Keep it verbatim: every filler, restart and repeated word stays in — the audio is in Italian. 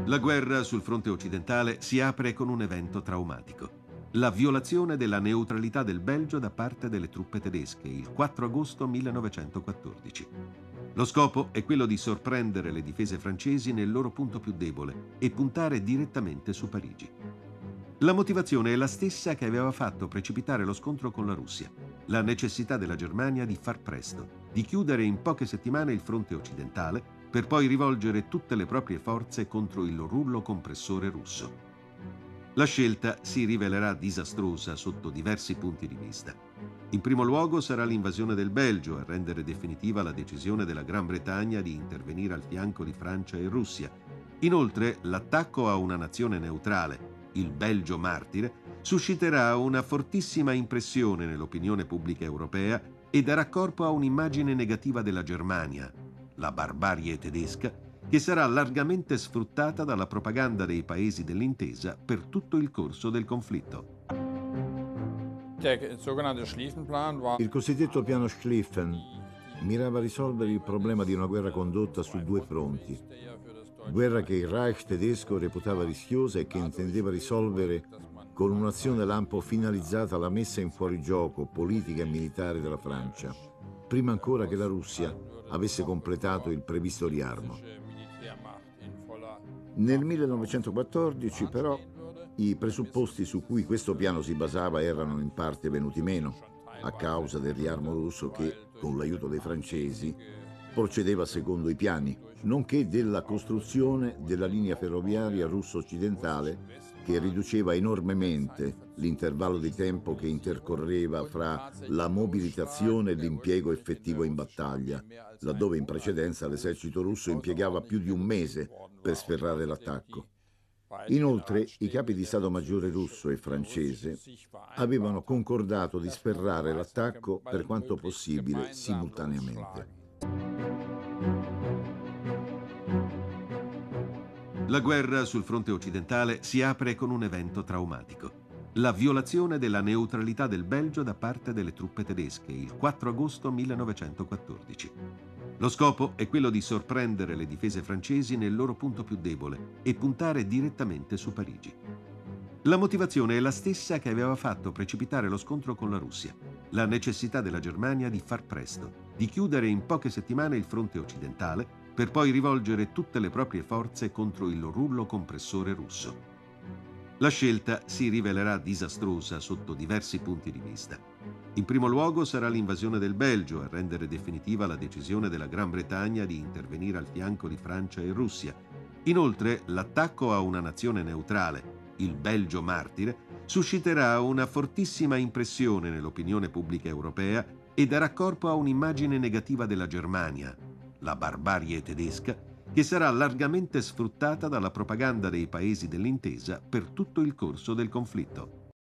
La guerra sul fronte occidentale si apre con un evento traumatico. La violazione della neutralità del Belgio da parte delle truppe tedesche il quattro agosto millenovecentoquattordici. Lo scopo è quello di sorprendere le difese francesi nel loro punto più debole e puntare direttamente su Parigi. La motivazione è la stessa che aveva fatto precipitare lo scontro con la Russia: la necessità della Germania di far presto, di chiudere in poche settimane il fronte occidentale per poi rivolgere tutte le proprie forze contro il rullo compressore russo. La scelta si rivelerà disastrosa sotto diversi punti di vista. In primo luogo sarà l'invasione del Belgio a rendere definitiva la decisione della Gran Bretagna di intervenire al fianco di Francia e Russia. Inoltre, l'attacco a una nazione neutrale, il Belgio martire, susciterà una fortissima impressione nell'opinione pubblica europea e darà corpo a un'immagine negativa della Germania, la barbarie tedesca, che sarà largamente sfruttata dalla propaganda dei paesi dell'intesa per tutto il corso del conflitto. Il cosiddetto piano Schlieffen mirava a risolvere il problema di una guerra condotta su due fronti. Guerra che il Reich tedesco reputava rischiosa e che intendeva risolvere con un'azione lampo finalizzata alla messa in fuorigioco politica e militare della Francia, prima ancora che la Russia avesse completato il previsto riarmo. Nel millenovecentoquattordici, però, i presupposti su cui questo piano si basava erano in parte venuti meno, a causa del riarmo russo che, con l'aiuto dei francesi, procedeva secondo i piani, nonché della costruzione della linea ferroviaria russo-occidentale che riduceva enormemente l'intervallo di tempo che intercorreva fra la mobilitazione e l'impiego effettivo in battaglia, laddove in precedenza l'esercito russo impiegava più di un mese per sferrare l'attacco. Inoltre, i capi di Stato Maggiore russo e francese avevano concordato di sferrare l'attacco per quanto possibile simultaneamente. La guerra sul fronte occidentale si apre con un evento traumatico: la violazione della neutralità del Belgio da parte delle truppe tedesche il quattro agosto millenovecentoquattordici. Lo scopo è quello di sorprendere le difese francesi nel loro punto più debole e puntare direttamente su Parigi. La motivazione è la stessa che aveva fatto precipitare lo scontro con la Russia: la necessità della Germania di far presto, di chiudere in poche settimane il fronte occidentale per poi rivolgere tutte le proprie forze contro il rullo compressore russo. La scelta si rivelerà disastrosa sotto diversi punti di vista. In primo luogo sarà l'invasione del Belgio a rendere definitiva la decisione della Gran Bretagna di intervenire al fianco di Francia e Russia. Inoltre, l'attacco a una nazione neutrale, il Belgio martire, susciterà una fortissima impressione nell'opinione pubblica europea e darà corpo a un'immagine negativa della Germania, la barbarie tedesca, che sarà largamente sfruttata dalla propaganda dei paesi dell'intesa per tutto il corso del conflitto.